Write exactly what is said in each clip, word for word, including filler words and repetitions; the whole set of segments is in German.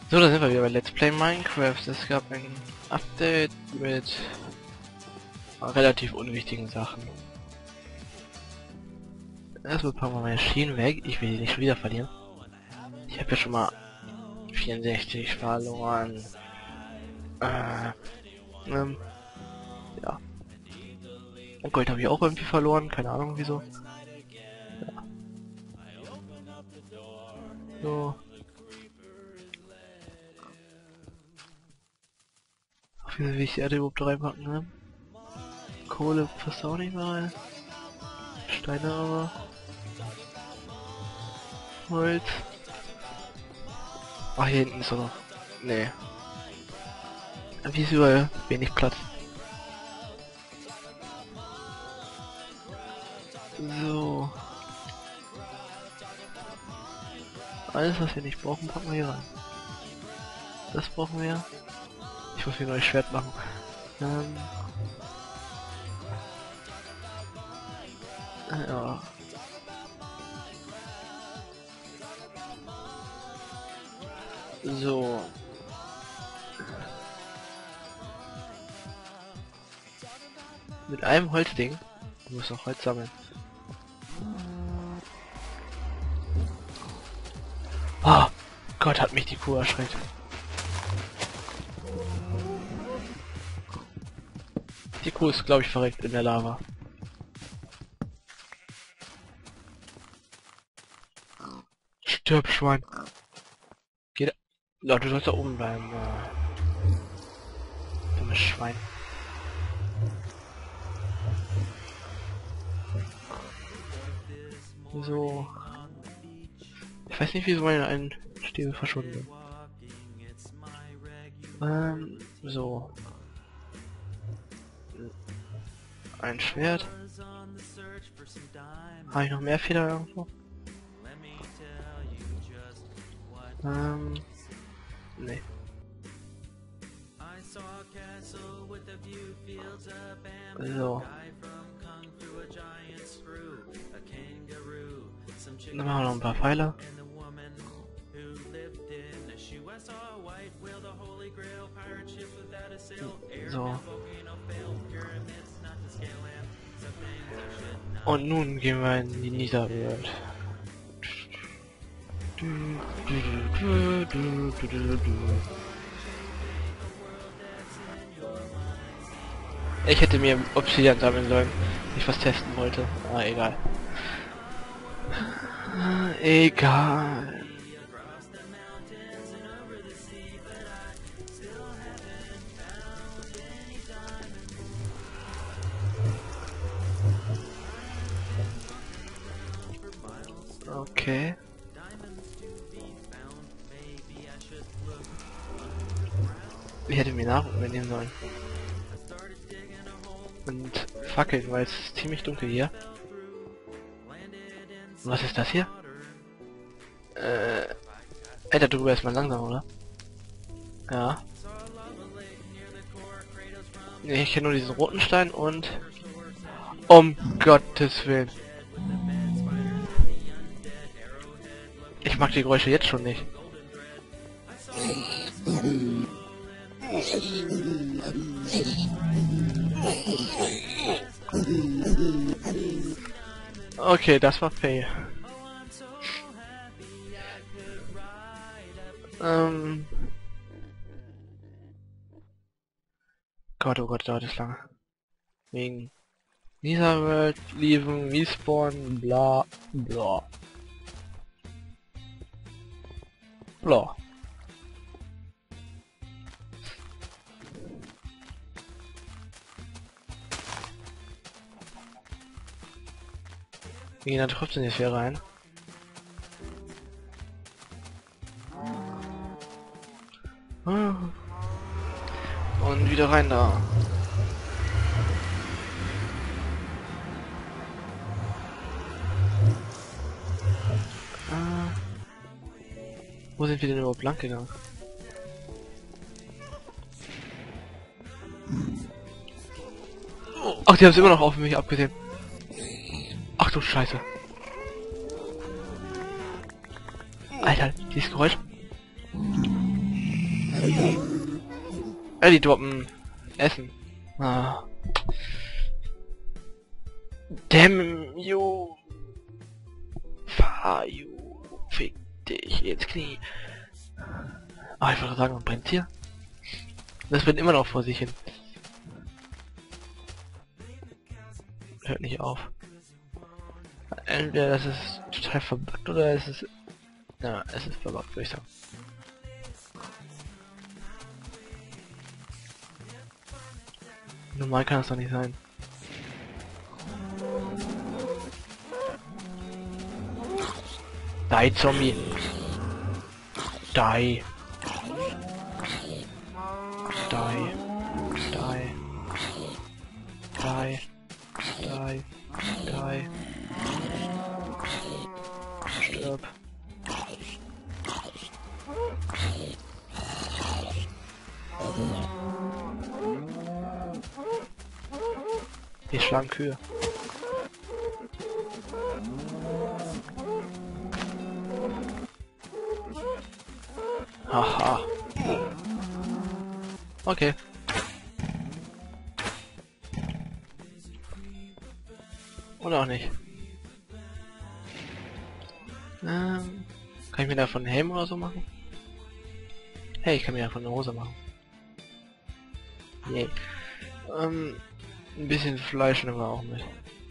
So, da sind wir wieder bei Let's Play Minecraft. Es gab ein Update mit relativ unwichtigen Sachen. Erstmal packen wir meine Schienen weg. Ich will die nicht schon wieder verlieren. Ich habe ja schon mal vierundsechzig verloren. Äh, ähm, ja. Und Gold habe ich auch irgendwie verloren. Keine Ahnung wieso. Ja. So. Wie will ich die Erde überhaupt reinpacken, ne? Kohle passt auch nicht mal. Steine aber. Holz. Ach, hier hinten ist er noch. Nee. Wie ist überall wenig Platz. So. Alles, was wir nicht brauchen, packen wir hier rein. Das brauchen wir. Ich muss mir ein neues Schwert machen. Ähm. Ja. So. Mit einem Holzding. Du musst noch Holz sammeln. Oh Gott, hat mich die Kuh erschreckt. Die Kuh ist, glaube ich, verreckt in der Lava. Stirb, Schwein. Geht. Ja, du sollst da oben bleiben. Ja. Dummes Schwein. So. Ich weiß nicht, wieso meine einen Stiefel verschwunden sind. Ähm, so. Ein Schwert. Habe ich noch mehr Feder irgendwo? Ähm. Nee. So. Dann machen wir noch ein paar Pfeile. So. Und nun gehen wir in die Netherworld. Ich hätte mir Obsidian sammeln sollen, ich was testen wollte. Ah, egal. Egal. Okay. Ich hätte mir Nahrung übernehmen sollen. Und Fackeln, weil es ist ziemlich dunkel hier. Und was ist das hier? Äh, ey, da drüber ist man langsam, oder? Ja. Nee, ich kenne nur diesen roten Stein und... Um Gottes Willen. Ich mag die Geräusche jetzt schon nicht. Okay, das war fail. Ähm. Gott, oh Gott, dauert das lange. Wegen Netherworld, Leaven, Respawn, bla, bla. Bla. Wir gehen dann trotzdem jetzt hier rein. Und wieder rein da. Ah. Wo sind wir denn überhaupt lang gegangen? Ach, die haben es immer noch auf mich abgesehen. Ach du Scheiße. Alter, dieses Geräusch. Äh, die droppen Essen. Ah. Damn you. Fahr you. Fick dich ins Knie. Ah, ich wollte sagen, man brennt hier. Das brennt immer noch vor sich hin. Hört nicht auf. Entweder das ist total verbuggt oder es ist... Ja, es ist verbuggt, würde ich sagen. Normal kann es doch nicht sein. Die, Zombie. Die. Die. Die. Die. Die. Die. Stirb. Wir schlagen Kühe. Haha. Okay. Oder auch nicht. Ähm, kann ich mir davon einen Helm oder so machen? Hey, ich kann mir davon eine Hose machen. Yay. Ähm, ein bisschen Fleisch nehmen wir auch mit.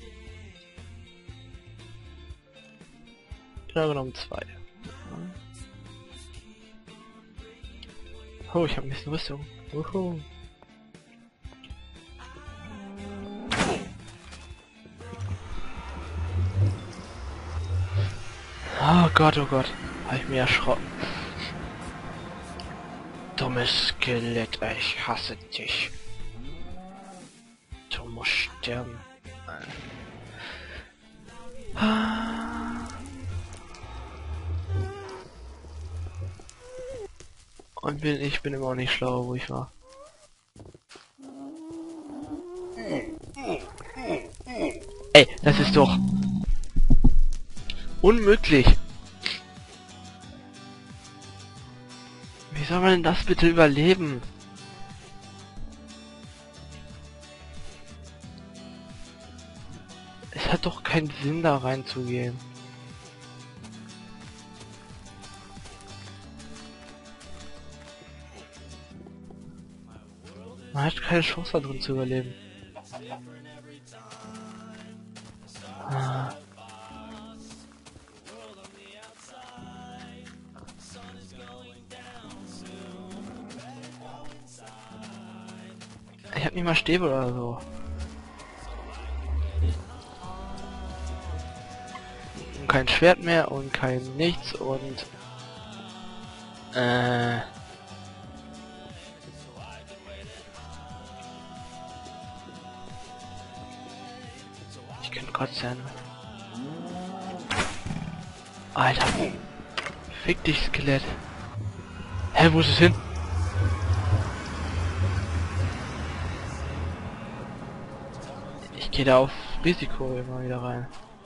Genau genommen zwei. Oh, ich habe ein bisschen Rüstung. Uhu. Oh Gott, oh Gott. Habe ich mir erschrocken. Dummes Skelett, ich hasse dich. Du musst sterben. Und bin, ich bin immer noch nicht schlau, wo ich war. Ey, das ist doch unmöglich. Wie soll man denn das bitte überleben? Es hat doch keinen Sinn, da reinzugehen. Man hat keine Chance da drin zu überleben. Ah. Ich hab nicht mal Stäbe oder so. Und kein Schwert mehr und kein nichts und äh ich kann kotzen. Alter. Fick dich, Skelett. Hä, wo ist es hin? Ich gehe da auf Risiko immer wieder rein.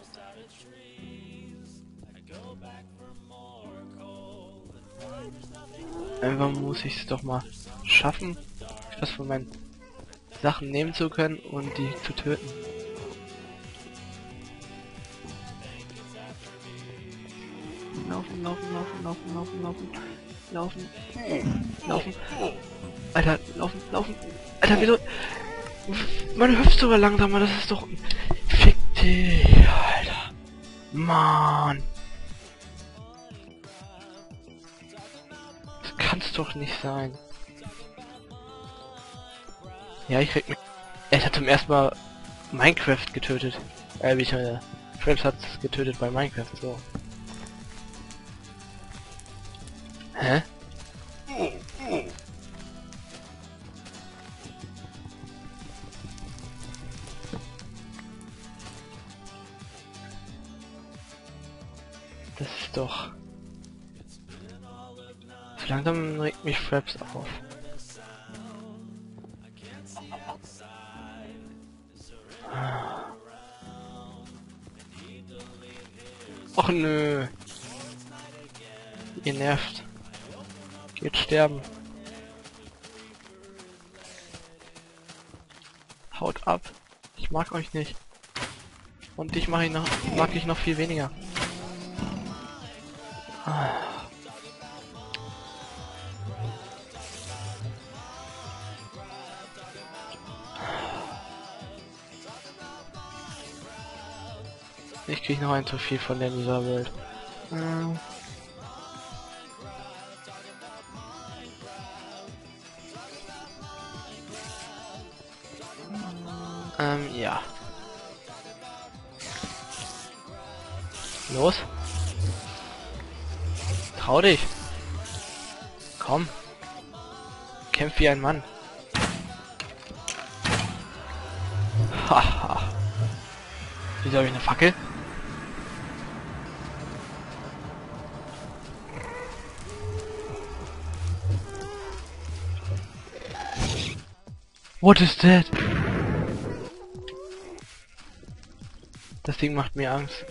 Irgendwann muss ich es doch mal schaffen, etwas von meinen Sachen nehmen zu können und die zu töten. Laufen, laufen, laufen, laufen, laufen, laufen, laufen, laufen. Alter, laufen, laufen. Alter, wieso? Man hüpft sogar langsamer, das ist doch... Fick dich, Alter. Mann. Das kann's doch nicht sein. Ja, ich krieg mich... Er hat zum ersten Mal Minecraft getötet. Äh, wie ich meine... Fraps hat's getötet bei Minecraft, so. Hä? Das ist doch... So langsam regt mich Fraps auf. Och nö. Ihr nervt. Geht sterben. Haut ab. Ich mag euch nicht. Und dich mag ich noch, mag ich noch viel weniger. Ah. Ich krieg noch ein zu viel von der dieser Welt. Ähm. ähm, ja. Los. Trau dich. Komm. Kämpf wie ein Mann. Haha. Wieso habe ich eine Fackel? What is that? Das Ding macht mir Angst.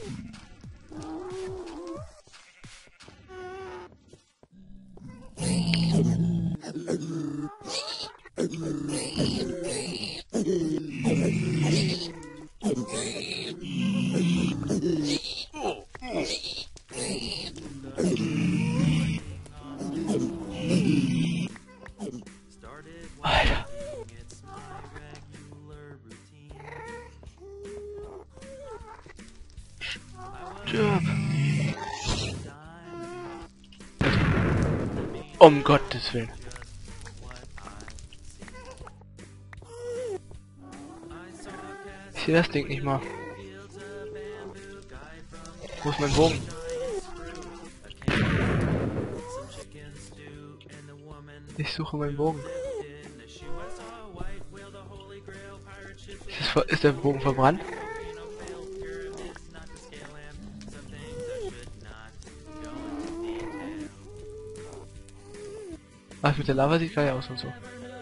Alter. Stirb. Um Gottes Willen. Ich sehe das Ding nicht mal. Wo ist mein Bogen? Ich suche meinen Bogen. Ist, das ver ist der Bogen verbrannt? Was mit der Lava sieht geil aus und so.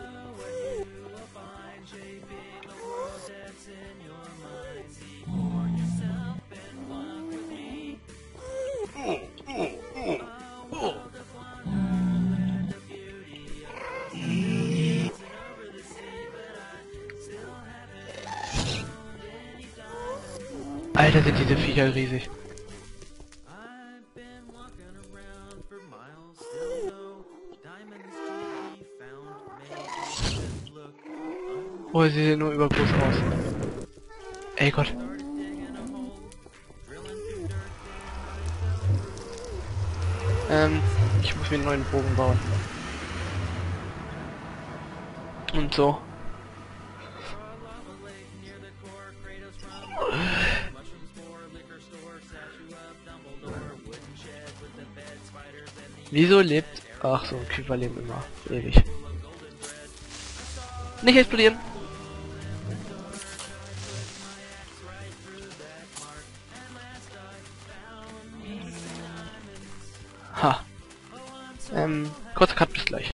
Alter, sind diese Viecher riesig. Oh, sie sehen nur übergroß aus. Ey Gott. Ähm, ich muss mir einen neuen Bogen bauen. Und so. Wieso lebt... Ach so, Creeper leben immer ewig. Nicht explodieren! Ha. Ähm, kurzer Cut, bis gleich.